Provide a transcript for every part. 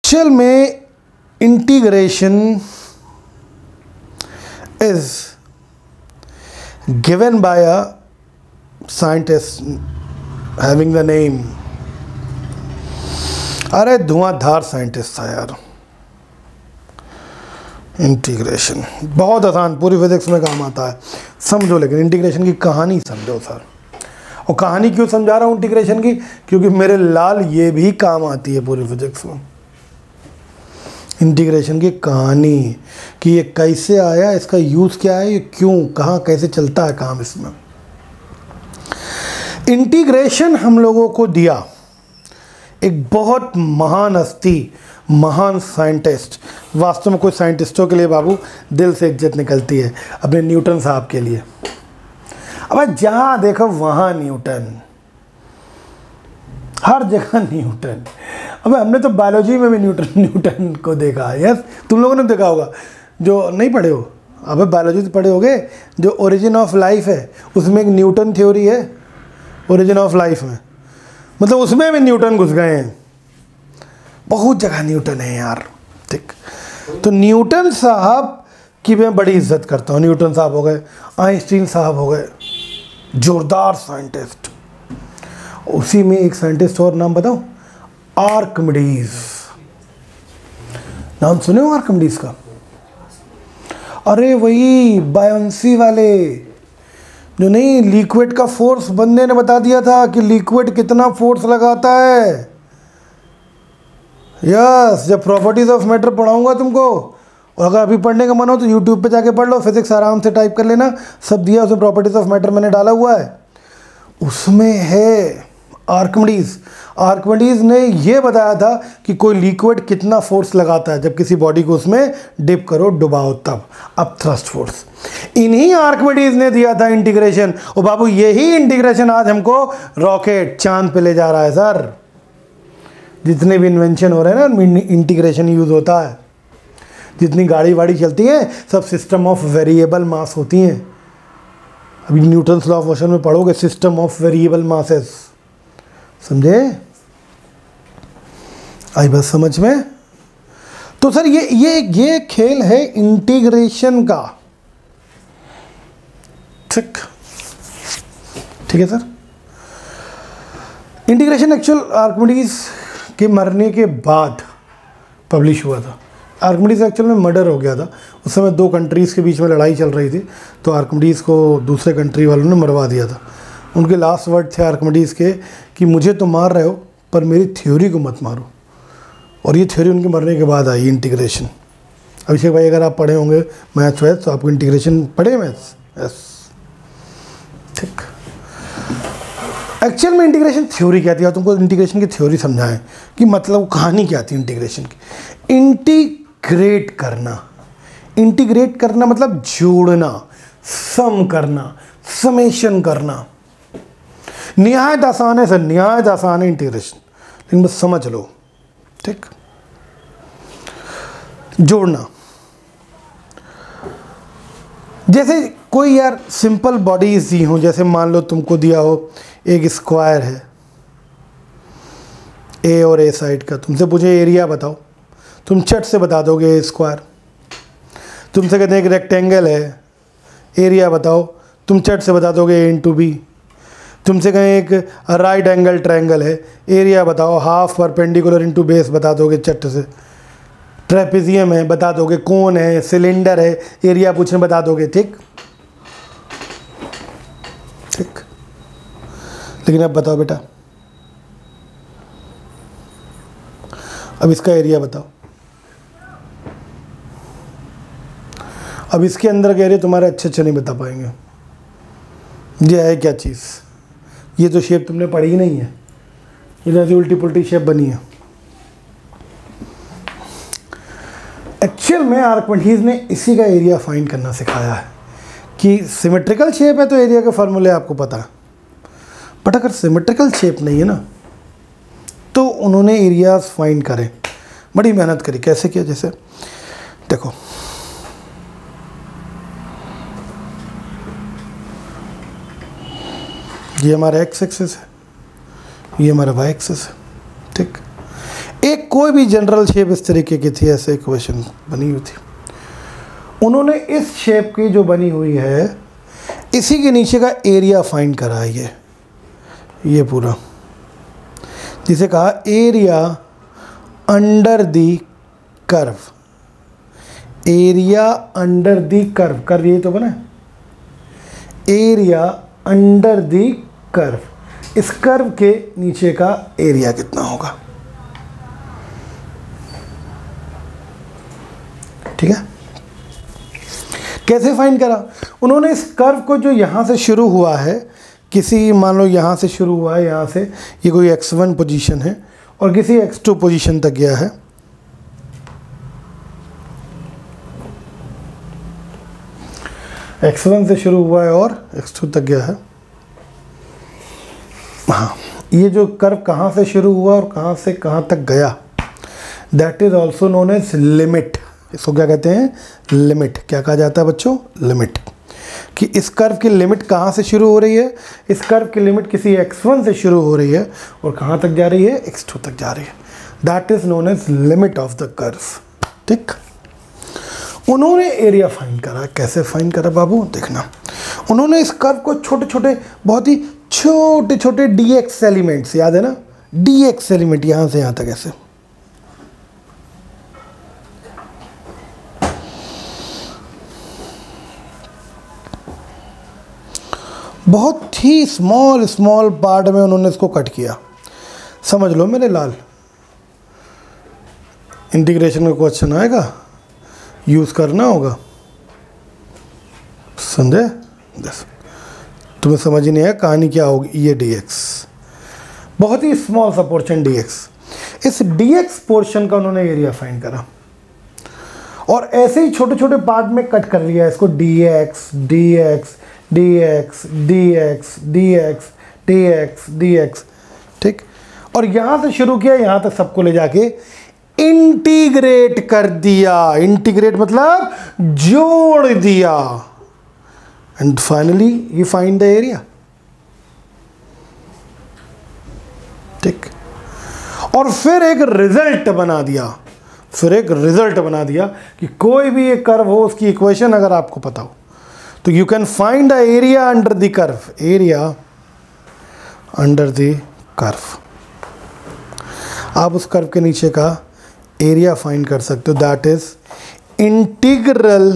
Actual में integration is given by a scientist having the name, अरे धुआंधार scientist था यार। इंटीग्रेशन बहुत आसान, पूरी फिजिक्स में काम आता है, समझो, लेकिन इंटीग्रेशन की कहानी समझो सर। और कहानी क्यों समझा रहा हूँ इंटीग्रेशन की, क्योंकि मेरे लाल ये भी काम आती है पूरी फिजिक्स में। इंटीग्रेशन की कहानी कि ये कैसे आया, इसका यूज़ क्या है, ये क्यों, कहाँ, कैसे चलता है काम इसमें। इंटीग्रेशन हम लोगों को दिया एक बहुत महान हस्ती, महान साइंटिस्ट। वास्तव में कुछ साइंटिस्टों के लिए बाबू दिल से इज्जत निकलती है, अपने न्यूटन साहब के लिए। अब जहाँ देखो वहाँ न्यूटन, हर जगह न्यूटन। अब हमने तो बायोलॉजी में भी न्यूटन को देखा है। यस, तुम लोगों ने देखा होगा, जो नहीं पढ़े हो, अब बायोलॉजी तो पढ़े होगे। जो ओरिजिन ऑफ लाइफ है उसमें एक न्यूटन थ्योरी है, ओरिजिन ऑफ लाइफ में, मतलब उसमें भी न्यूटन घुस गए हैं। बहुत जगह न्यूटन है यार, ठीक। तो न्यूटन साहब की मैं बड़ी इज्जत करता हूँ। न्यूटन साहब हो गए, आइंस्टीन साहब हो गए, जोरदार साइंटिस्ट। उसी में एक साइंटिस्ट और नाम बताओ, आर्किमिडीज। नाम सुने हो आर्किमिडीज का? अरे वही बायोंसी वाले, जो नहीं, लिक्विड का फोर्स बंदे ने बता दिया था कि लिक्विड कितना फोर्स लगाता है। यस, जब प्रॉपर्टीज ऑफ मैटर पढ़ाऊंगा तुमको, और अगर अभी पढ़ने का मन हो तो यूट्यूब पे जाके पढ़ लो, फिजिक्स आराम से टाइप कर लेना, सब दिया उसमें, प्रॉपर्टीज ऑफ मैटर मैंने डाला हुआ है। उसमें है आर्किमिडीज। आर्किमिडीज ने ये बताया था कि कोई लिक्विड कितना फोर्स लगाता है जब किसी बॉडी को उसमें डिप करो, डुबाओ, तब अब थ्रस्ट फोर्स। इन्हीं आर्किमिडीज ने दिया था इंटीग्रेशन। और बाबू यही इंटीग्रेशन आज हमको रॉकेट चांद पे ले जा रहा है सर। जितने भी इन्वेंशन हो रहे हैं ना, उनमें इंटीग्रेशन यूज होता है। जितनी गाड़ी वाड़ी चलती है सब सिस्टम ऑफ वेरिएबल मास होती हैं। अभी न्यूटन्स लॉ ऑफ मोशन में पढ़ोगे, सिस्टम ऑफ वेरिएबल मासेस, समझे? आई बात समझ में? तो सर ये खेल है इंटीग्रेशन का, ठीक है सर। इंटीग्रेशन एक्चुअल आर्किमिडीज के मरने के बाद पब्लिश हुआ था। आर्किमिडीज एक्चुअल में मर्डर हो गया था। उस समय दो कंट्रीज़ के बीच में लड़ाई चल रही थी, तो आर्किमिडीज को दूसरे कंट्री वालों ने मरवा दिया था। उनके लास्ट वर्ड थे आर्किमिडीज के कि मुझे तो मार रहे हो पर मेरी थ्योरी को मत मारो। और ये थ्योरी उनके मरने के बाद आई, इंटीग्रेशन। अभिषेक भाई, अगर आप पढ़े होंगे मैथ्स वैथ तो आपको इंटीग्रेशन पढ़े मैथ्स? यस, ठीक। एक्चुअल में इंटीग्रेशन थ्योरी क्या थी, और तुमको इंटीग्रेशन की थ्योरी समझाएं कि मतलब कहानी क्या थी इंटीग्रेशन की। इंटीग्रेट करना मतलब जोड़ना, सम करना, समेशन करना। निहायत आसान है सर, निहायत आसान है इंटीग्रेशन, लेकिन बस समझ लो, ठीक। जोड़ना, जैसे कोई यार सिंपल बॉडीज दी हो, जैसे मान लो तुमको दिया हो एक स्क्वायर है ए और ए साइड का, तुमसे पूछे एरिया बताओ, तुम चट से बता दोगे स्क्वायर। तुमसे कहते हैं एक रेक्टेंगल है, एरिया बताओ, तुम चट से बता दोगे ए इंटू बी। तुमसे कहें एक राइट एंगल ट्रायंगल है, एरिया बताओ, हाफ परपेंडिकुलर इंटू बेस बता दोगे चट से। ट्रेपेजियम है बता दोगे, कोन है, सिलेंडर है, एरिया पूछने बता दोगे, ठीक। लेकिन अब बताओ बेटा, अब इसका एरिया बताओ। अब इसके अंदर का एरिया तुम्हारे अच्छे नहीं बता पाएंगे। ये है क्या चीज़? ये तो शेप तुमने पढ़ी ही नहीं है, इधर से उल्टी पुल्टी शेप बनी है। एक्चुअल में आर्किमिडीज ने इसी का एरिया फाइंड करना सिखाया है कि सिमेट्रिकल शेप है तो एरिया के फार्मूले आपको पता है, बट अगर सिमेट्रिकल शेप नहीं है ना तो उन्होंने एरियाज फाइंड करे, बड़ी मेहनत करी। कैसे किया? जैसे देखो, ये हमारा एक्स एक्सिस है, ये हमारा वाई एक्सिस है, ठीक। एक कोई भी जनरल शेप इस तरीके की थी, ऐसे इक्वेशन बनी हुई थी। उन्होंने इस शेप की जो बनी हुई है, इसी के नीचे का एरिया फाइंड करा है, ये पूरा, जिसे कहा area under the curve. Area under the curve, curve ये तो बना है, एरिया अंडर दी कर्व। इस कर्व के नीचे का एरिया कितना होगा, ठीक है। कैसे फाइंड करा उन्होंने? इस कर्व को जो यहाँ से शुरू हुआ है, किसी मान लो यहाँ से शुरू हुआ है, यहाँ से ये कोई x1 पोजीशन है और किसी x2 पोजीशन तक गया है, x1 से शुरू हुआ है और x2 तक गया है। हाँ, ये जो कर्व कहाँ से शुरू हुआ और कहाँ से कहाँ तक गया, that is also known as limit. इसको क्या कहते हैं? लिमिट। क्या कहा जाता है बच्चों? लिमिट। कि इस कर्व की लिमिट कहाँ से शुरू हो रही है? इस कर्व की लिमिट किसी x1 से शुरू हो रही है और कहाँ तक जा रही है? x2 तक जा रही है। That is known as limit of the curve. ठीक। उन्होंने एरिया फाइंड करा। कैसे फाइंड करा बाबू? देखना, उन्होंने इस कर्व को छोटे छोटे, बहुत ही छोटे छोटे dx एलिमेंट्स, याद है ना, dx एलिमेंट, यहाँ से यहाँ तक ऐसे, बहुत ही स्मॉल स्मॉल पार्ट में उन्होंने इसको कट किया। समझ लो मेरे लाल, इंटीग्रेशन का क्वेश्चन आएगा, यूज़ करना होगा, समझे? तुम्हें समझ ही नहीं आया कहानी क्या होगी? ये dx, बहुत ही स्मॉल सा पोर्शन dx। इस dx पोर्शन का उन्होंने एरिया फाइंड करा और ऐसे ही छोटे छोटे पार्ट में कट कर लिया इसको, dx dx dx dx dx dx dx, ठीक। और यहाँ से शुरू किया, यहाँ तक सबको ले जाके इंटीग्रेट कर दिया। इंटीग्रेट मतलब जोड़ दिया। And finally you find the area, ठीक। और फिर एक रिजल्ट बना दिया, फिर एक रिजल्ट बना दिया कि कोई भी एक कर्व हो, उसकी इक्वेशन अगर आपको पता हो तो you can find the area under the curve. Area under the curve, आप उस कर्व के नीचे का एरिया फाइंड कर सकते हो। That is integral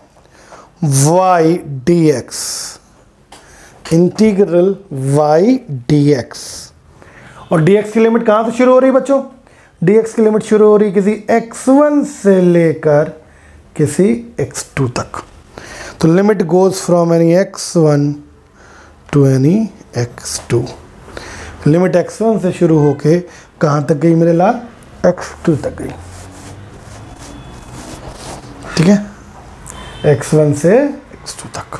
y dx, integral y dx। और dx की लिमिट कहाँ से शुरू हो रही है बच्चों? dx की लिमिट शुरू हो रही है किसी x1 से लेकर किसी x2 तक। तो limit goes from any x1 to any x2। Limit x1 से शुरू होके कहाँ तक गई मेरे लाल? x2 तक गई, ठीक है, x1 से x2 तक।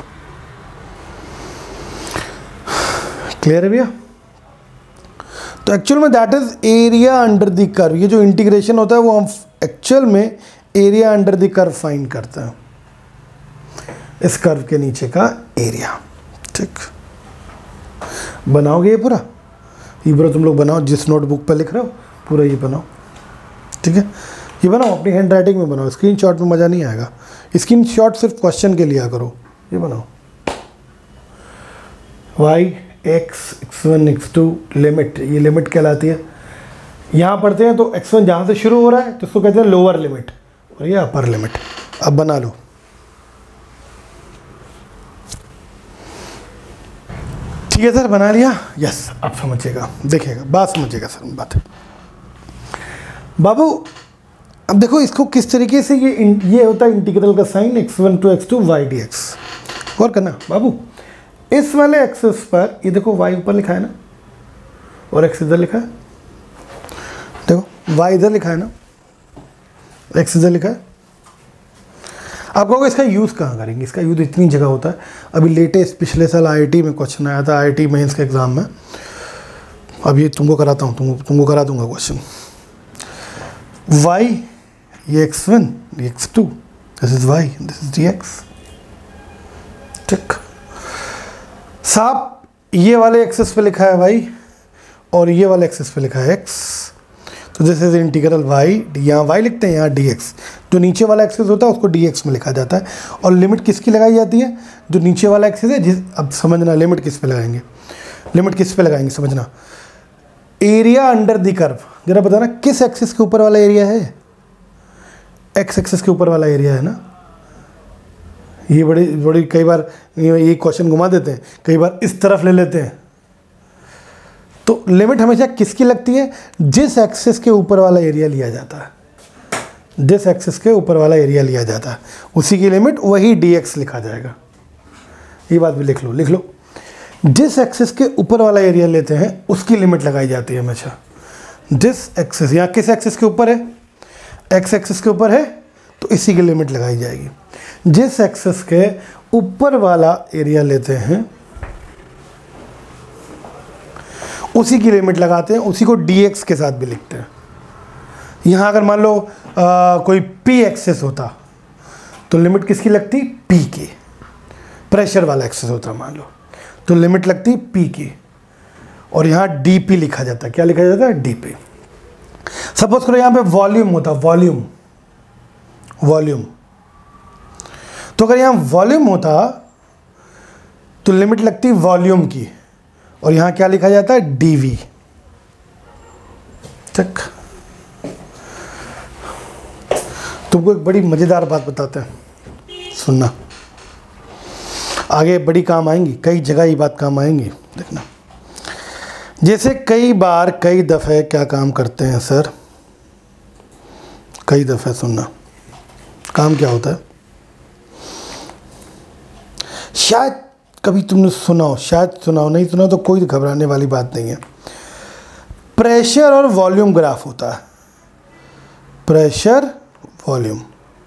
क्लियर है भैया? तो एक्चुअल में that is area under the curve. ये जो इंटीग्रेशन होता है वो हम एक्चुअल में area under the curve find करते हैं, इस कर्व के नीचे का एरिया, ठीक। बनाओगे ये पूरा? ये पूरा तुम लोग बनाओ, जिस नोटबुक पर लिख रहे हो पूरा ये बनाओ, ठीक है। ये बनाओ अपनी हैंड राइटिंग में बनाओ, स्क्रीनशॉट में मज़ा नहीं आएगा। स्क्रीनशॉट सिर्फ क्वेश्चन के लिया करो। ये बनाओ y x x1 x2 limit, ये लिमिट कहलाती है। यहाँ पढ़ते हैं तो x1 जहाँ से शुरू हो रहा है तो उसको कहते हैं लोअर लिमिट और ये अपर लिमिट। अब बना लो। ठीक है सर, बना लिया? यस। अब समझिएगा, देखिएगा, बात समझिएगा सर, बात बाबू। अब देखो इसको किस तरीके से ये होता है इंटीग्रल का sign x1 to x2 y dx। और करना बाबू, इस वाले एक्सिस पर ये देखो y ऊपर लिखा है ना और x इधर लिखा है। देखो y इधर लिखा है ना, x इधर लिखा है। आप कहोगे इसका यूज़ कहाँ करेंगे? इसका यूज़ इतनी जगह होता है। अभी लेटेस्ट पिछले साल IIT में क्वेश्चन आया था, IIT मेंस के एग्ज़ाम में। अब ये तुमको कराता हूँ, तुमको करा दूंगा क्वेश्चन। y ये x1 ये x2, this is y, this is dx, ठीक। साफ ये वाले एक्सिस पे लिखा है y और ये वाले एक्सिस पे लिखा है x। तो दिस इज इंटीग्रल वाई, यहाँ वाई लिखते हैं, यहाँ डी एक्स। जो नीचे वाला एक्सिस होता है उसको डी एक्स में लिखा जाता है। और लिमिट किसकी लगाई जाती है? जो नीचे वाला एक्सिस है, अब समझना लिमिट किस पे लगाएंगे, लिमिट किस पे लगाएंगे समझना। एरिया अंडर द कर्व, जरा बताना किस एक्सिस के ऊपर वाला एरिया है? एक्स एक्सिस के ऊपर वाला एरिया है ना। ये बड़ी कई बार ये क्वेश्चन घुमा देते हैं, कई बार इस तरफ ले लेते हैं। तो लिमिट हमेशा किसकी लगती है? जिस एक्सिस के ऊपर वाला एरिया लिया जाता है, जिस एक्सिस के ऊपर वाला एरिया लिया जाता है उसी की लिमिट, वही dx लिखा जाएगा। ये बात भी लिख लो, लिख लो। जिस एक्सिस के ऊपर वाला एरिया लेते हैं उसकी लिमिट लगाई जाती है हमेशा। जिस एक्सिस, यहाँ किस एक्सिस के ऊपर है? एक्स एक्सिस के ऊपर है, तो इसी की लिमिट लगाई जाएगी। जिस एक्सिस के ऊपर वाला एरिया लेते हैं उसी की लिमिट लगाते हैं, उसी को dx के साथ भी लिखते हैं। यहाँ अगर मान लो कोई p एक्सिस होता तो लिमिट किसकी लगती? p की। प्रेशर वाला एक्सिस होता मान लो तो लिमिट लगती p की, और यहाँ dp लिखा जाता है। क्या लिखा जाता है? dp। सपोज करो यहाँ पे वॉल्यूम होता, वॉल्यूम, वॉल्यूम। तो अगर यहाँ वॉल्यूम होता तो लिमिट लगती वॉल्यूम की, और यहाँ क्या लिखा जाता है? dv। चक। तुमको एक बड़ी मज़ेदार बात बताते हैं, सुनना। आगे बड़ी काम आएंगी, कई जगह ये बात काम आएंगी, देखना। जैसे कई बार, कई दफ़े क्या काम करते हैं सर? कई दफ़े सुनना, काम क्या होता है? शायद कभी तुमने सुना हो, शायद सुना हो, नहीं सुना तो कोई घबराने वाली बात नहीं है। प्रेशर और वॉल्यूम ग्राफ होता है। Pressure, volume.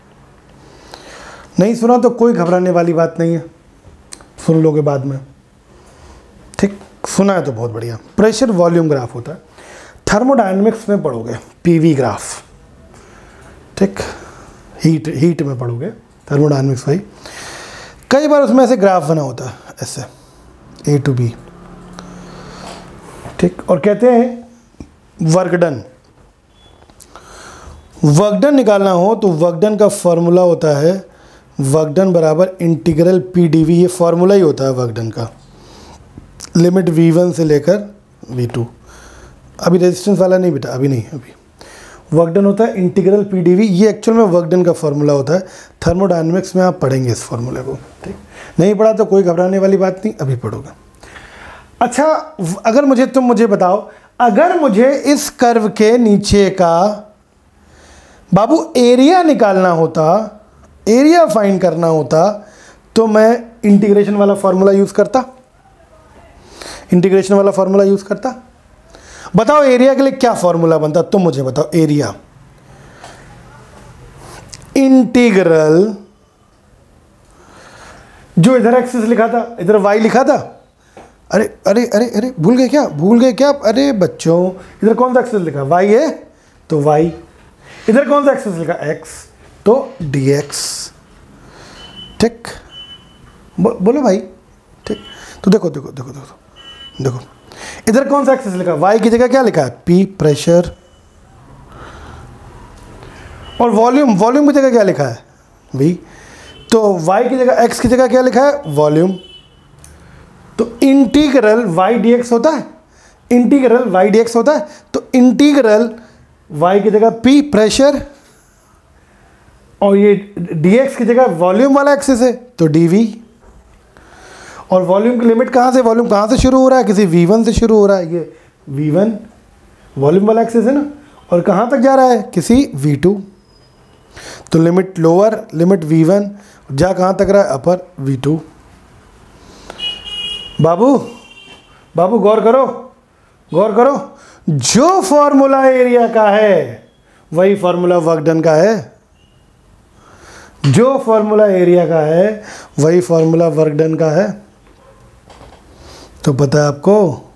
नहीं सुना तो कोई घबराने वाली बात नहीं है, सुन लोगे बाद में। ठीक, सुना है तो बहुत बढ़िया। प्रेशर वॉल्यूम ग्राफ होता है। थर्मोडायनेमिक्स में पढ़ोगे पीवी ग्राफ, ठीक, हीट में पढ़ोगे थर्मोडायनेमिक्स भाई। कई बार उसमें ऐसे ग्राफ बना होता है, ऐसे A to B, ठीक। और कहते हैं वर्क डन, वर्क डन निकालना हो तो वर्क डन का फॉर्मूला होता है वर्क डन बराबर इंटीग्रल PdV। ये फॉर्मूला ही होता है वर्क डन का, लिमिट V1 से लेकर V2। अभी रेजिस्टेंस वाला नहीं बेटा, अभी नहीं, अभी वर्क डन होता है इंटीग्रल PdV। ये एक्चुअल में वर्क डन का फॉर्मूला होता है। थर्मोडायनेमिक्स में आप पढ़ेंगे इस फॉर्मूले को, ठीक। नहीं पढ़ा तो कोई घबराने वाली बात नहीं, अभी पढ़ोगे। अच्छा, अगर मुझे बताओ, अगर मुझे इस कर्व के नीचे का बाबू एरिया निकालना होता, एरिया फाइंड करना होता, तो मैं इंटीग्रेशन वाला फॉर्मूला यूज़ करता, इंटीग्रेशन वाला फॉर्मूला यूज़ करता। बताओ एरिया के लिए क्या फॉर्मूला बनता? तुम मुझे बताओ। एरिया इंटीग्रल, जो इधर एक्सिस लिखा था, इधर वाई लिखा था। अरे अरे अरे अरे भूल गए क्या? भूल गए क्या? अरे बच्चों, इधर कौन सा एक्सिस लिखा? वाई है तो वाई। इधर कौन सा एक्सिस लिखा? एक्स, तो dx, ठीक। बोलो भाई, ठीक। तो देखो देखो देखो देखो देखो, इधर कौन सा एक्सिस लिखा? y की जगह क्या लिखा है? p, pressure. और वॉल्यूम, वॉल्यूम की जगह क्या लिखा है? v। तो y की जगह, x की जगह क्या लिखा है? वॉल्यूम। तो इंटीग्रल y dx होता है, इंटीग्रल y dx होता है। तो इंटीग्रल y की जगह p, प्रेशर, और ये dx की जगह वॉल्यूम वाला एक्सिस है तो dv। और वॉल्यूम की लिमिट कहाँ से, वॉल्यूम कहाँ से शुरू हो रहा है? किसी v1 से शुरू हो रहा है। ये v1 वॉल्यूम वाला एक्सिस है ना, और कहाँ तक जा रहा है? किसी v2। तो लिमिट लोअर, लिमिट v1, जा कहाँ तक रहा है? अपर v2। बाबू बाबू गौर करो, गौर करो। जो फॉर्मूला एरिया का है वही फॉर्मूला वर्क डन का है। जो फॉर्मूला एरिया का है वही फॉर्मूला वर्क डन का है। तो पता है आपको,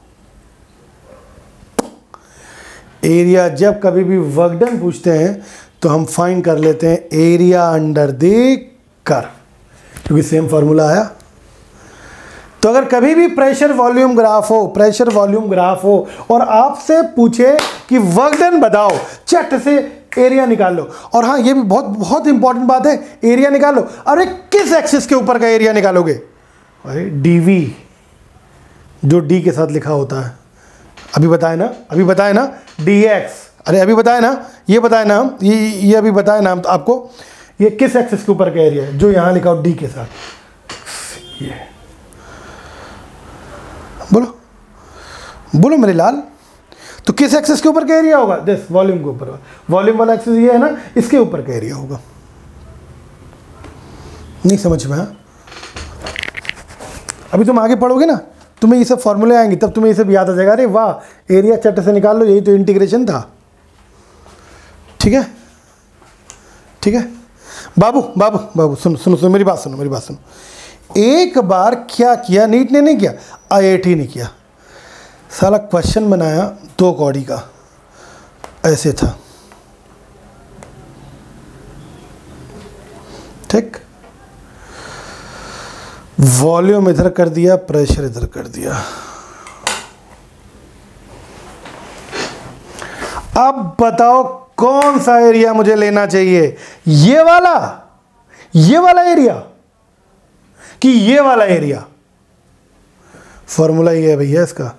एरिया जब कभी भी वर्क डन पूछते हैं तो हम फाइंड कर लेते हैं एरिया अंडर द कर्व, क्योंकि सेम फॉर्मूला आया। तो अगर कभी भी प्रेशर वॉल्यूम ग्राफ हो और आपसे पूछे कि वर्क डन बताओ, चट से एरिया निकाल लो। और हाँ, ये भी बहुत बहुत इंपॉर्टेंट बात है, एरिया निकाल लो। अरे किस एक्सिस के ऊपर का एरिया निकालोगे? अरे डीवी, जो डी के साथ लिखा होता है। अभी बताए ना dx, अरे अभी बताए ना, ये बताए ना, ये अभी बताए ना आपको, ये किस एक्सिस के ऊपर का एरिया है? जो यहाँ लिखा हो डी के साथ। ये बोलो मेरे लाल, तो किस एक्सिस के ऊपर का एरिया होगा? दिस, वॉल्यूम के ऊपर। वॉल्यूम वाला एक्सिस ये है ना, इसके ऊपर का एरिया होगा। नहीं समझ में? अभी तुम आगे पढ़ोगे ना, तुम्हें ये सब फॉर्मूले आएंगे, तब तुम्हें ये सब याद आ जाएगा। अरे वाह, एरिया चट से निकाल लो, यही तो इंटीग्रेशन था। ठीक है बाबू सुनो मेरी बात सुनो। एक बार क्या किया नीट ने? नहीं किया, IIT ने किया। साला क्वेश्चन बनाया 2 कौड़ी का, ऐसे था, ठीक। वॉल्यूम इधर कर दिया, प्रेशर इधर कर दिया। अब बताओ कौन सा एरिया मुझे लेना चाहिए? ये वाला एरिया कि ये वाला एरिया? फॉर्मूला ये है भैया इसका,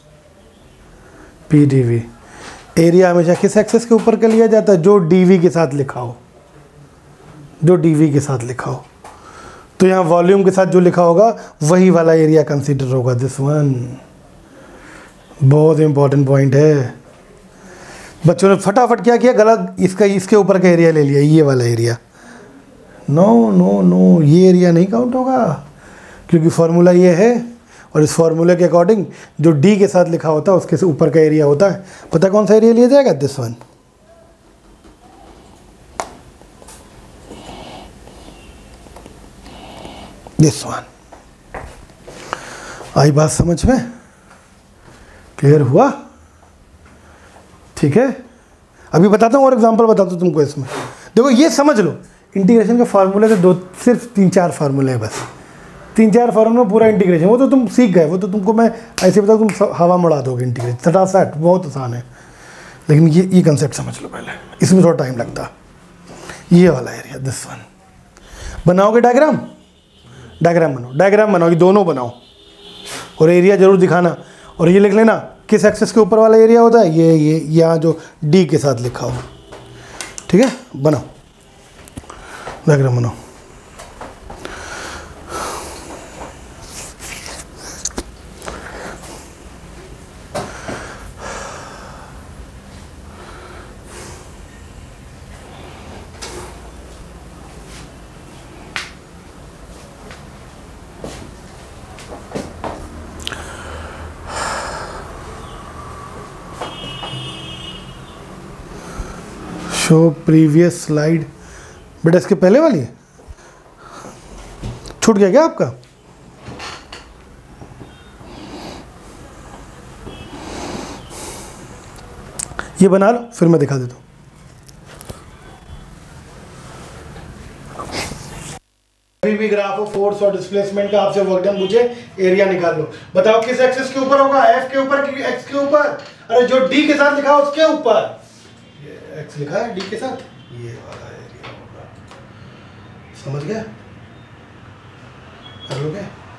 PdV। एरिया हमेशा किस एक्सिस के ऊपर का लिया जाता है? जो dV के साथ लिखा हो। तो यहाँ वॉल्यूम के साथ जो लिखा होगा वही वाला एरिया कंसीडर होगा। दिस वन बहुत इंपॉर्टेंट पॉइंट है। बच्चों ने फटाफट क्या किया? गलत, इसके ऊपर का एरिया ले लिया, ये वाला एरिया। नो, ये एरिया नहीं काउंट होगा, क्योंकि फॉर्मूला ये है, और इस फॉर्मूले के अकॉर्डिंग जो डी के साथ लिखा होता है उसके ऊपर का एरिया होता है। पता कौन सा एरिया लिया जाएगा? This one. आई बात समझ में? क्लियर हुआ? ठीक है, अभी बताता हूँ और एग्जांपल बताता हूँ तुमको इसमें। देखो ये समझ लो, इंटीग्रेशन के फार्मूले से सिर्फ 3-4 फार्मूले हैं बस। 3-4 फार्मूले में पूरा इंटीग्रेशन, वो तो तुम सीख गए, वो तो तुमको मैं ऐसे बता, तुम हवा में उड़ा दोगे इंटीग्रेशन सटासट, बहुत आसान है। लेकिन ये कंसेप्ट समझ लो पहले, इसमें थोड़ा टाइम लगता। ये वाला एरिया, दिस वन। बनाओगे डायग्राम बनाओ, ये दोनों बनाओ और एरिया जरूर दिखाना। और ये लिख लेना किस एक्सिस के ऊपर वाला एरिया होता है? ये यहाँ जो डी के साथ लिखा हो। ठीक है, बनाओ डायग्राम बनाओ। Show previous slide. बेटा इसके पहले वाली है, छूट गया क्या आपका? ये बना लो, फिर मैं दिखा देता हूँ। कभी भी ग्राफ ऑफ फोर्स और डिस्प्लेसमेंट का आपसे वर्क डन पूछे, एरिया निकाल लो। बताओ किस एक्सिस के ऊपर होगा? एफ के ऊपर कि एक्स के ऊपर? अरे जो डी के साथ लिखा है उसके ऊपर। एक्स लिखा है डी के साथ, ये वाला एरिया होगा। समझ गया? कर लोगे?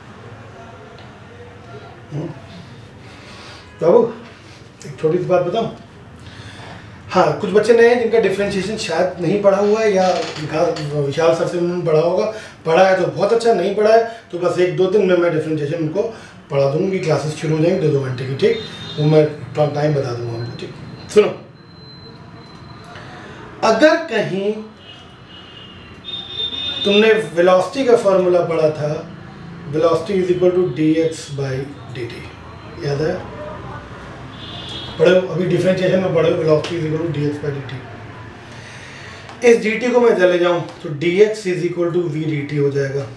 बाबू एक छोटी सी बात बताऊं? हाँ, कुछ बच्चे नए हैं जिनका डिफरेंशिएशन शायद नहीं पढ़ा हुआ है, या विशाल सर से उन्होंने पढ़ा होगा। पढ़ा है तो बहुत अच्छा, नहीं पढ़ा है तो बस 1-2 दिन में मैं डिफरेंशिएशन उनको पढ़ा दूंगी। क्लासेस शुरू हो जाएंगी 2-2 घंटे की, ठीक। वो मैं टाइम बता दूंगा उनको, ठीक। सुनो, अगर कहीं तुमने वेलोसिटी का फॉर्मूला पढ़ा था, velocity is equal to dx/dt, याद है? पढ़ो, अभी डिफरेंशिएशन में पढ़ो, velocity is equal to dx/dt। इस dt को मैं चले जाऊं तो dx is equal to v dt हो जाएगा।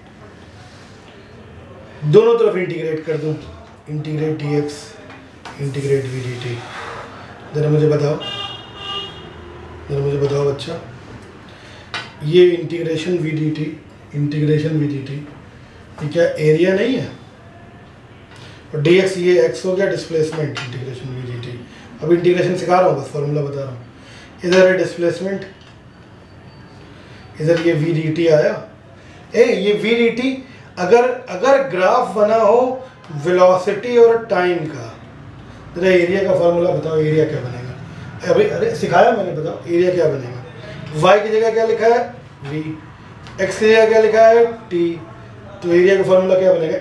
दोनों तरफ इंटीग्रेट कर दूं, integrate dx integrate v dt। जरा मुझे बताओ बच्चा, ये इंटीग्रेशन v dt ये क्या एरिया नहीं है? और dx ये x हो गया, displacement integration V D T. अब इंटीग्रेशन सिखा रहा हूँ, बस फॉर्मूला बता रहा हूँ। इधर है डिस्प्लेसमेंट, इधर ये वी डी टी आया। ये वी डी टी अगर ग्राफ बना हो वेलोसिटी और टाइम का, जरा एरिया का फॉर्मूला बताओ, एरिया क्या बनेगा? अरे सिखाया मैंने, बताओ एरिया क्या बनेगा? y की जगह क्या लिखा है v, x की जगह क्या लिखा है t, तो एरिया का फॉर्मूला क्या बनेगा?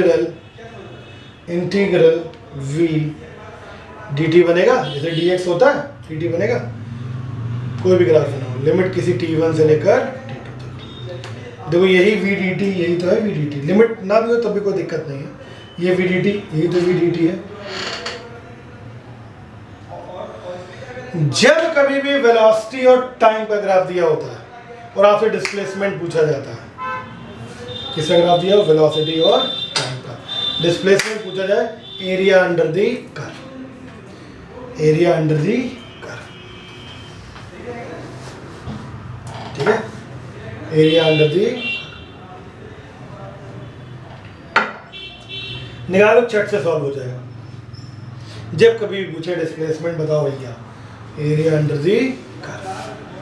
इंटीग्रल v dt बनेगा, जैसे dx होता है dt बनेगा। कोई भी ग्राफ बना हो, लिमिट किसी t1 से लेकर t2 तक। देखो यही v dt, यही तो है v dt। लिमिट ना भी हो तब भी कोई दिक्कत नहीं है, ये v dt, यही तो v dt है। जब कभी भी वेलोसिटी और टाइम का ग्राफ दिया होता है और आपसे डिस्प्लेसमेंट पूछा जाता है, किसका ग्राफ दिया हो? वेलोसिटी और टाइम का। डिस्प्लेसमेंट पूछा जाए, area under the curve, area under the curve, ठीक है, एरिया अंडर दी। निकालो, चट से सॉल्व हो जाएगा। जब कभी पूछे डिस्प्लेसमेंट बताओ भैया, एरिया अंडर दी कर्व,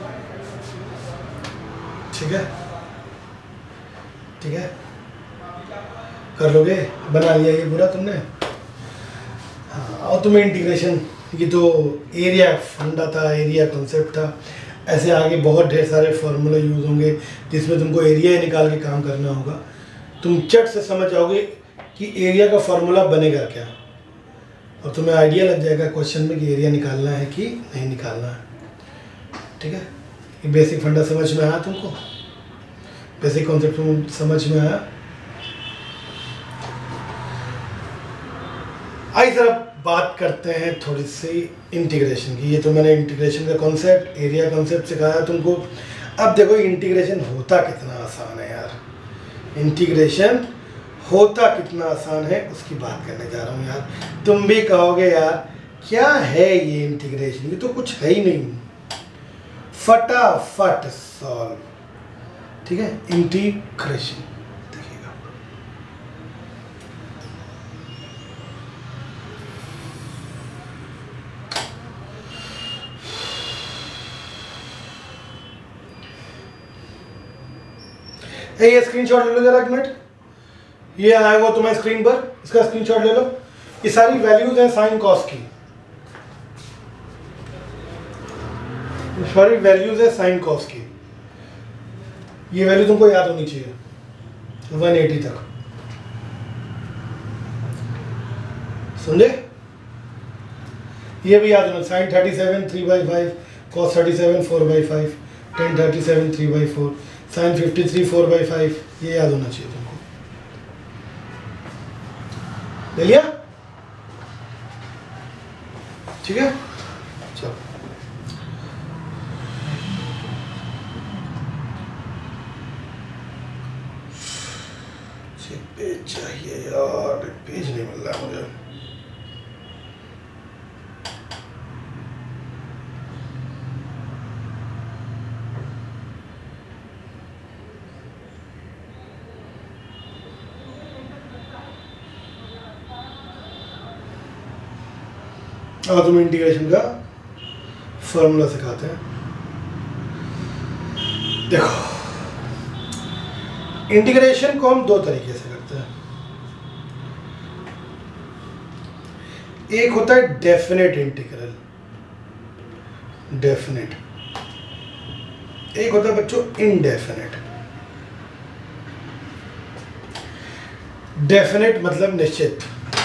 ठीक है, ठीक है, कर लोगे? बना लिया ये पूरा तुमने? हाँ, और तुम्हें इंटीग्रेशन, ये तो एरिया फंडा था, एरिया कॉन्सेप्ट था। ऐसे आगे बहुत ढेर सारे फॉर्मूले यूज होंगे जिसमें तुमको एरिया ही निकाल के काम करना होगा। तुम चट से समझ जाओगे कि एरिया का फॉर्मूला बनेगा क्या, और तुम्हें आइडिया लग जाएगा क्वेश्चन में कि एरिया निकालना है कि नहीं निकालना है, ठीक है। ये बेसिक फंडा समझ में आया तुमको? बेसिक कॉन्सेप्ट समझ में आया? आइए सर अब बात करते हैं थोड़ी सी इंटीग्रेशन की। ये तो मैंने इंटीग्रेशन का कॉन्सेप्ट, एरिया कॉन्सेप्ट सिखाया तुमको। अब देखो इंटीग्रेशन होता कितना आसान है यार, इंटीग्रेशन होता कितना आसान है उसकी बात करने जा रहा हूँ यार। तुम भी कहोगे यार क्या है ये इंटीग्रेशन, ये तो कुछ है ही नहीं, फटाफट सॉल्व, ठीक है। इंटीग्रेशन देखिएगा, ये स्क्रीनशॉट ले लो जरा, एक मिनट। ये आया हुआ तुम्हारी स्क्रीन पर, इसका स्क्रीनशॉट ले लो। ये सारी वैल्यूज हैं साइन कॉस की, सारी वैल्यूज है साइन कॉस की। ये वैल्यू तुमको याद होनी चाहिए 180 तक, समझे? ये भी याद होना, साइन 37 3/5, कॉस 37 4/5, टेन 37 3/4, साइन 53 4/5, ये याद होना चाहिए तुमको। ले लिया? ठीक है, चलो। पेज चाहिए यार, पेज नहीं मिल रहा मुझे। अब तुम इंटीग्रेशन का फॉर्मूला सिखाते हैं। देखो इंटीग्रेशन को हम दो तरीके से करते हैं। एक होता है डेफिनेट इंटीग्रल, डेफिनेट। एक होता है बच्चों इनडेफिनेट। डेफिनेट मतलब निश्चित,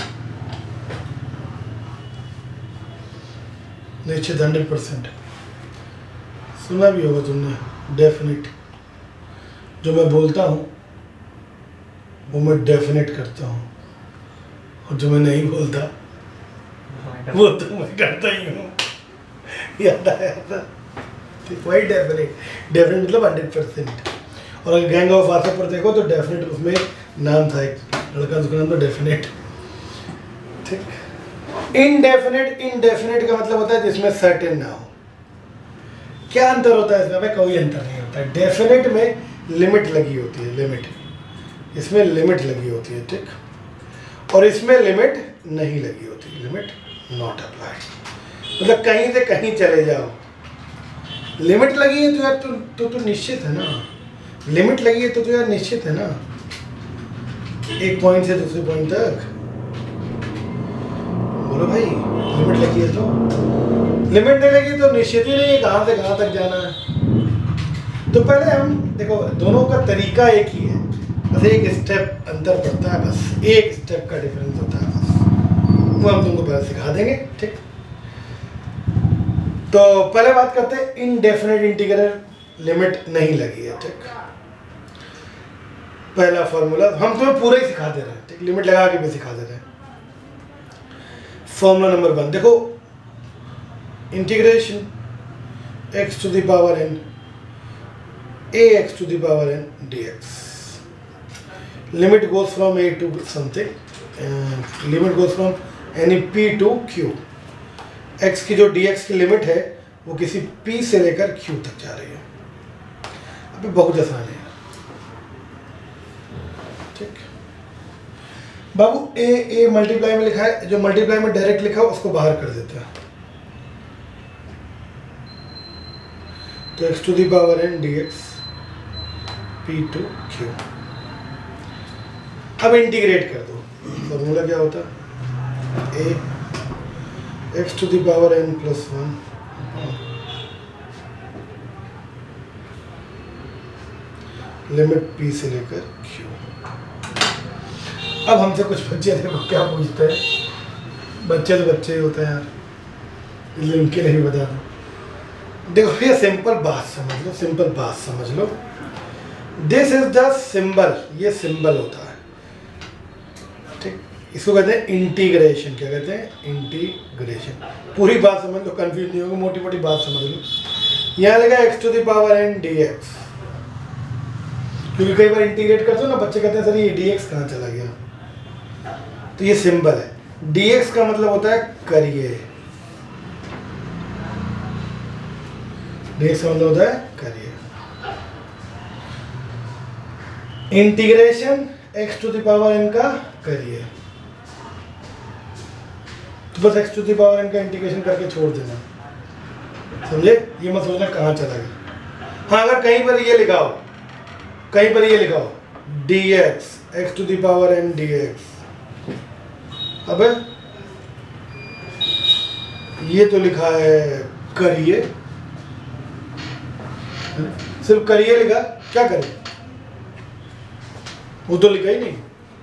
निश्चित 100%। सुना भी होगा तुमने डेफिनेट। जो मैं बोलता हूँ वो मैं डेफिनेट करता हूँ, और जो मैं नहीं बोलता वो तो मैं करता ही हूँ। याद आया था? वही डेफिनेट। डेफिनेट मतलब 100%। और अगर गैंग ऑफ वासव पर देखो तो डेफिनेट उसमें नाम था, एक लड़का उसका नाम था डेफिनेट, ठीक। इनडेफिनेट, इनडेफिनेट का मतलब होता है जिसमें सर्टेन ना हो। क्या अंतर होता है इसमें? कोई अंतर नहीं होता है। डेफिनेट में लिमिट लगी होती है, लिमिट, इसमें लिमिट लगी होती है, ठीक। और इसमें लिमिट नहीं लगी होती, लिमिट नॉट अप्लाई। मतलब कहीं से कहीं चले जाओ, लिमिट लगी है तो यार तो निश्चित है ना, लिमिट लगी है तो यार निश्चित है ना, एक पॉइंट से दूसरे पॉइंट तक। बोलो भाई, लिमिट लगी है तो, लिमिट नहीं लगी तो निश्चित ही नहीं है कहाँ से कहाँ तक जाना है। तो पहले हम देखो, दोनों का तरीका एक ही है, बस एक स्टेप अंतर पड़ता है, बस एक स्टेप का डिफरेंस होता है, बस वो हम तुमको पहले सिखा देंगे। ठीक, तो पहले बात करते हैं इनडेफिनेट इंटीग्रल, लिमिट नहीं लगी है। ठीक, पहला फॉर्मूला हम तुम्हें पूरा ही सिखा दे रहे हैं, ठीक, लिमिट लगा के भी सिखा दे रहे हैं। फॉर्मूला नंबर 1 देखो, integration x to the power n ax to the power n dx, limit goes from a to something, limit goes from any p to q, x की जो dx की लिमिट है वो किसी p से लेकर q तक जा रही है। अभी बहुत आसान है, ठीक बाबू। ए मल्टीप्लाई में लिखा है, जो मल्टीप्लाई में डायरेक्ट लिखा है उसको बाहर कर देते हैं, तो x to the power n dx p to q। अब इंटीग्रेट कर दो, फॉर्मूला क्या होता है, a x to the power n plus 1 limit p से लेकर q। अब हमसे कुछ बच्चे देखो क्या पूछते हैं, बच्चे तो बच्चे ही होते हैं यार, इसलिए उनके लिए भी बता दो। देखो ये सिंपल बात समझ लो, सिंपल बात समझ लो, दिस इज द सिंबल, ये सिंबल होता है, ठीक, इसको कहते हैं इंटीग्रेशन। क्या कहते हैं, इंटीग्रेशन। पूरी बात समझ लो, कंफ्यूज नहीं होगी, मोटी मोटी बात समझ लो। यहाँ लगा x to the power n dx, क्योंकि कई बार इंटीग्रेट करते हो ना, बच्चे कहते हैं सर ये dx कहाँ चला गया, तो ये सिंबल है। dx का मतलब होता है करिए, dx का मतलब होता है करिए। Integration x to the power n का करिए, तो बस x to the power n का इंटीग्रेशन करके छोड़ देना, समझे? ये मत सोचना कहाँ चला गया। हाँ, अगर कहीं पर ये लिखा हो, कहीं पर ये लिखा हो dx x to the power n dx, अबे ये तो लिखा है करिए, सिर्फ करिए लिखा, क्या करें, वो तो लिखा ही नहीं,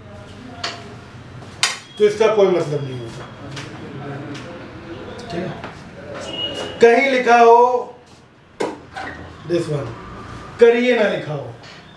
तो इसका कोई मतलब नहीं होता, ठीक है। कहीं लिखा हो दिस वन, करिए ना लिखा हो,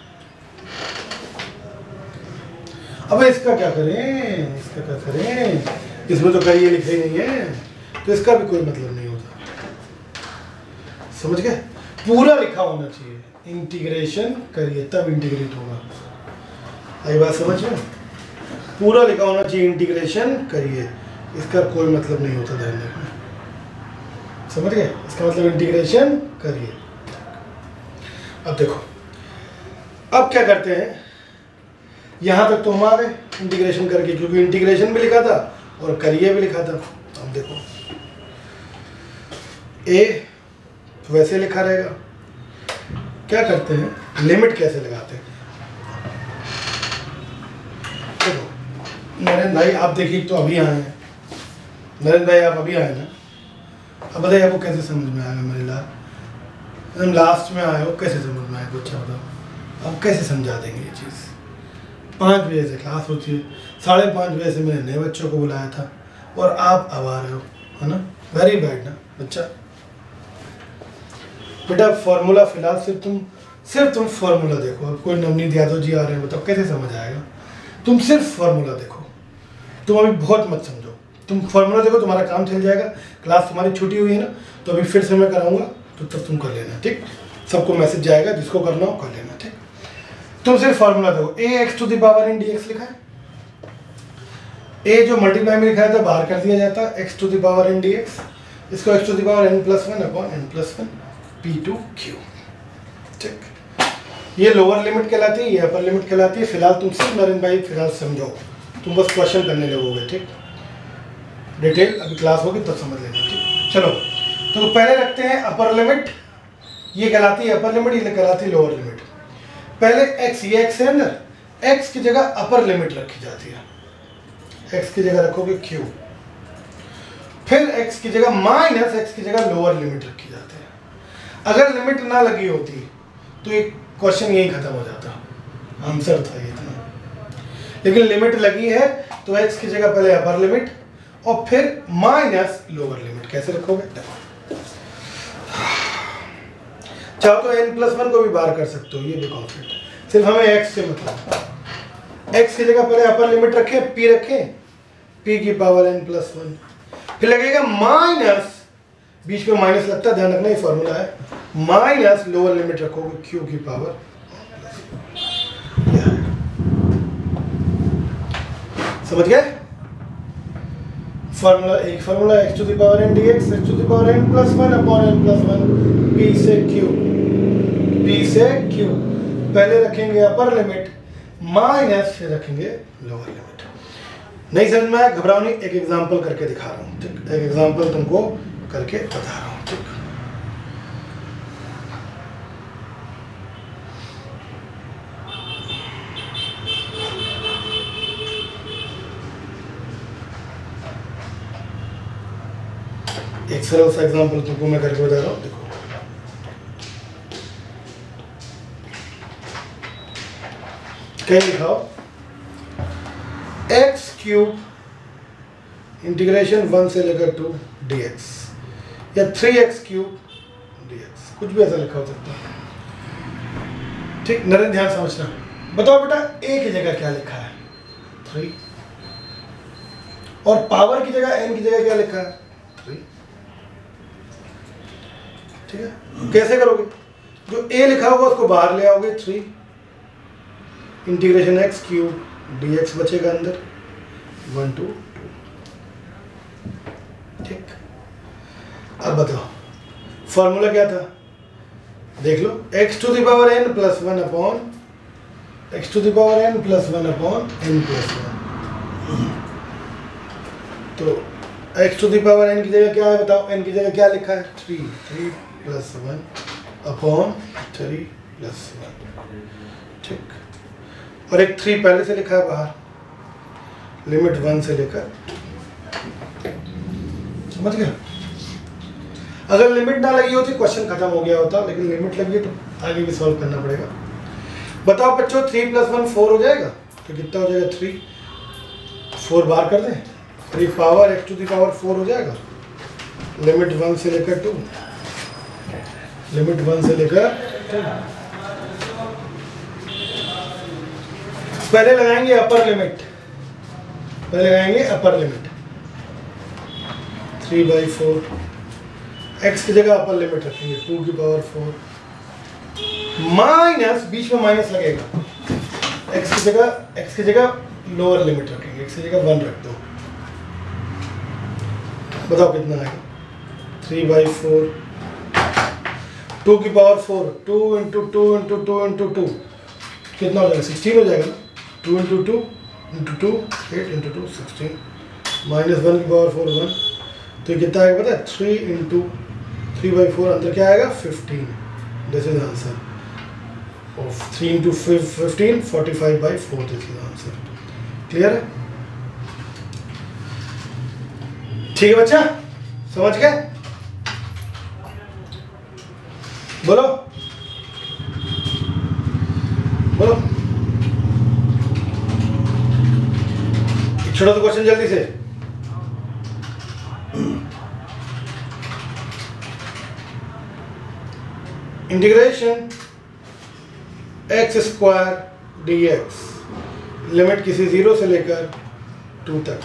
अब इसका क्या करें, इसका क्या करें, इसमें तो करिए लिखा ही नहीं है, तो इसका भी कोई मतलब नहीं होता, समझ गए? पूरा लिखा होना चाहिए, इंटीग्रेशन करिए तब इंटीग्रेट होगा, आई बात समझ में? पूरा लिखा होना चाहिए, इंटीग्रेशन करिए, इसका कोई मतलब नहीं होता, ध्यान रखना, समझ गए? इसका मतलब इंटीग्रेशन करिए। अब देखो, अब क्या करते हैं, यहाँ तक तो हम आ गए इंटीग्रेशन करके, क्योंकि इंटीग्रेशन भी लिखा था और करिए भी लिखा था। अब देखो ए वैसे लिखा रहेगा, क्या करते हैं, लिमिट कैसे लगाते हैं। देखो नरेंद्र भाई आप देखिए, तो अभी आए हैं, नरेंद्र भाई आप अभी आए ना, अब बताइए आपको कैसे समझ में आएगा मेरे लाल, एकदम लास्ट में आए हो, कैसे समझ में आएगा, अच्छा बताओ अब कैसे समझा देंगे ये चीज़। 5 बजे से क्लास होती है, 5:30 बजे से मैंने नए बच्चों को बुलाया था और आप अब आ रहे हो, है ना, वेरी बैड ना बच्चा। बेटा फॉर्मूला फिलहाल सिर्फ तुम फॉर्मूला देखो, अब कोई नवनीत यादव जी आ रहे हैं, बताओ कैसे समझ आएगा, तुम सिर्फ फॉर्मूला देखो, तुम अभी बहुत मत समझो, तुम फॉर्मूला देखो, तुम्हारा काम चल जाएगा। क्लास तुम्हारी छुट्टी हुई है ना, तो अभी फिर से मैं कराऊंगा, तो तब तुम कर लेना, ठीक, सबको मैसेज जाएगा, जिसको करना हो कर लेना, ठीक। तुम सिर्फ फॉर्मूला देखो, a x to the power n dx लिखा है, a जो मल्टीप्लाई में लिखा है था बाहर कर दिया जाता है, x to the power n dx, इसको x to the power n plus 1 upon n plus 1 p to q, ठीक। ये लोअर लिमिट कहलाती है, ये अपर लिमिट कहलाती है। फिलहाल तुम सिर्फ नरेंद्र भाई फिलहाल समझो, तुम बस क्वेश्चन करने लगोगे, ठीक। डिटेल अभी क्लास होगी तब समझ लेना, ठीक। चलो तो पहले रखते हैं अपर लिमिट, ये कहलाती है अपर लिमिट, ये कहलाती है लोअर लिमिट। पहले x, ये x है अंदर, x की जगह अपर लिमिट रखी जाती है, x की जगह रखोगे q, फिर x की जगह माइनस x की जगह लोअर लिमिट रखी जाती है। अगर लिमिट ना लगी होती तो ये क्वेश्चन यही खत्म हो जाता, आंसर था ये इतना। लेकिन लिमिट लगी है तो x की जगह पहले अपर लिमिट और फिर माइनस लोअर लिमिट। कैसे रखोगे? चाहो तो n+1 को भी बाहर कर सकते हो, ये भी कॉन्सेप्ट, सिर्फ हमें x से मतलब। x की जगह पहले अपर लिमिट रखें, p रखें, p की पावर n+1, फिर लगेगा माइनस, बीच में माइनस लगता है, ध्यान रखना ये फॉर्मूला है, माइनस लोअर लिमिट रखोगे q की पावर। समझ गए? फॉर्मूला एक formula x to the power n dx, x to the power n+1 upon n+1 p से q, p से q। पहले रखेंगे अपर लिमिट माइनस, फिर रखेंगे लोअर लिमिट। नहीं समझ में आया? घबराओ नहीं, एक एग्जांपल करके दिखा रहा हूँ, ठीक। एक एग्जांपल तुमको करके बता रहा हूँ, ठीक। एक सरल सा एग्जांपल तुमको मैं करके बता रहा हूँ, देखो। कहीं लिखाओ x³ इंटीग्रेशन 1 से लेकर 2 dx या 3x³ dx, कुछ भी ऐसा लिखा हो सकता है, ठीक। नरेंद्र ध्यान समझना, बताओ बेटा a की जगह क्या लिखा है? 3, और पावर की जगह n की जगह क्या लिखा है? 3, ठीक है। कैसे करोगे? जो a लिखा होगा उसको बाहर ले आओगे, 3 इंटीग्रेशन x³ dx बचेगा अंदर 1 to 2, ठीक। अब बताओ फॉर्मूला क्या था, देख लो, x to the power n+1 upon x to the power n+1 upon n+1। तो x to the power n की जगह क्या है बताओ? n की जगह क्या लिखा है? 3+1 अपॉन 3+1, ठीक। और एक 3 पहले से लिखा है बाहर, लिमिट 1 से लेकर, समझ गया? अगर लिमिट ना लगी होती क्वेश्चन खत्म हो गया होता, लेकिन लिमिट लगी है तो आगे भी सॉल्व करना पड़ेगा। बताओ बच्चों 3+1 4 हो जाएगा, तो कितना हो जाएगा? 3, 4 बाहर कर दें, 3 power x to the power 4 हो जाएगा, लिमिट 1 से लेकर 2, लिमिट 1 से लेकर 2। पहले लगाएंगे अपर लिमिट, पहले लगाएंगे अपर लिमिट 3/4, x की जगह अपर लिमिट रखेंगे 2 की पावर 4 माइनस, बीच में माइनस लगेगा, x की जगह लोअर लिमिट रखेंगे, x की जगह 1 रख दो। बताओ कितना आएगा? 3/4, 2 की पावर 4, 2 × 2 × 2 × 2 कितना हो जाएगा? 16 हो जाएगा ना। 2 × 2 × 2 8 × 2 16 माइनस 1 की पावर 4 1, तो ये कितना आएगा पता है? 3 × 3/4 अंदर क्या आएगा? 15। This is answer of 3 × 15 45/4, this is answer. Clear है? ठीक है बच्चा, समझ गए? बोलो बोलो, छोड़ो तो क्वेश्चन जल्दी से। इंटीग्रेशन x² dx, लिमिट किसी 0 से लेकर 2 तक,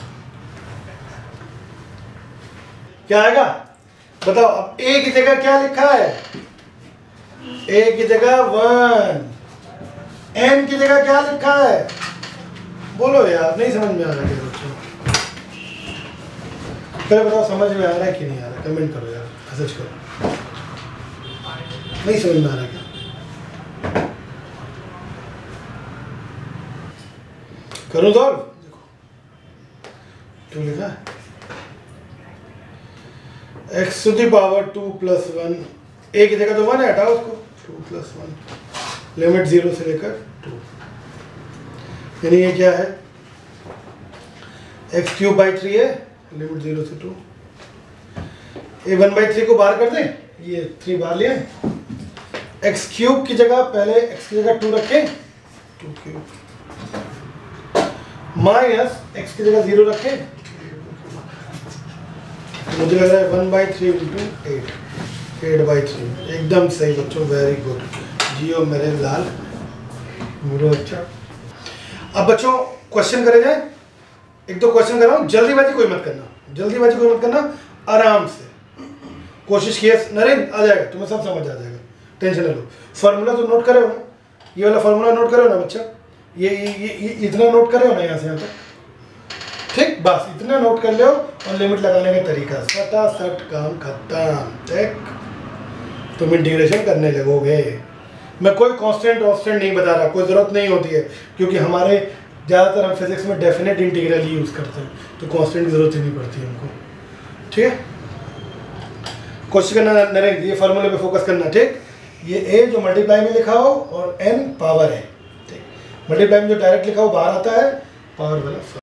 क्या आएगा बताओ? अब a की जगह क्या लिखा है? a की जगह 1, n की जगह क्या लिखा है? बोलो यार, नहीं समझ में आ रहा है बच्चों? पहले बताओ समझ में आ रहा है कि नहीं आ रहा? कमेंट करो यार, मैसेज करो। नहीं समझ में आ रहा क्या? करूँ सॉल्व? देखो 2 लिखा है, x to the power 2 plus 1, a की जगह तो 1 है, हटाओ उसको, 2 plus 1, लिमिट 0 से लेकर 2, यानी ये क्या है, x क्यूब बाई 3 है, लिमिट 0 से 2, ये 1/3 को बाहर कर दें, ये 3 बाहर लिया, x क्यूब की जगह पहले x की जगह 2 रखें, 2 क्यूब, माइनस x की जगह 0 रखें, मुझे लग रहा है 1/3 इंटू 8/3, एकदम सही बच्चों, वेरी गुड, जियो मेरे लाल मुझे। अच्छा, अब बच्चों क्वेश्चन करे जाए, एक दो क्वेश्चन कर रहा हूँ, जल्दीबाजी कोई मत करना, आराम से कोशिश किए नरेंद्र, आ जाएगा तुम्हें, सब समझ आ जाएगा, टेंशन ना लो। फार्मूला तो नोट करे हो ना, ये वाला फार्मूला नोट करे हो ना बच्चा, ये इतना नोट करे हो ना, यहाँ से यहाँ तक, ठीक, बस इतना नोट कर लो, और लिमिट लगाने का तरीका सटासट काम खत्म, ठीक, तुम इंटीग्रेशन करने लगोगे। मैं कोई कांस्टेंट नहीं बता रहा, कोई ज़रूरत नहीं होती है, क्योंकि हमारे ज़्यादातर हम फिजिक्स में डेफिनेट इंटीग्रल ही यूज़ करते हैं, तो कांस्टेंट की ज़रूरत ही नहीं पड़ती हमको, ठीक है। कोशिश करना नरेंद्र, ये फार्मूले पे फोकस करना, ठीक, ये a जो मल्टीप्लाई में लिखा हो और n पावर है, ठीक, मल्टीप्लाई में जो डायरेक्ट लिखा हो बाहर आता है, पावर वाला